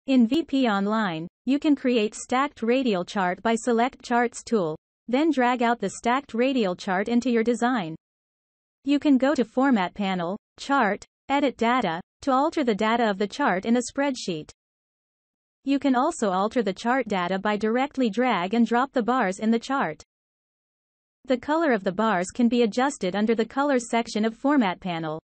In VP Online, you can create stacked radial chart by select Charts tool, then drag out the stacked radial chart into your design. You can go to Format panel, Chart, Edit Data, to alter the data of the chart in a spreadsheet. You can also alter the chart data by directly drag and drop the bars in the chart. The color of the bars can be adjusted under the Colors section of Format panel.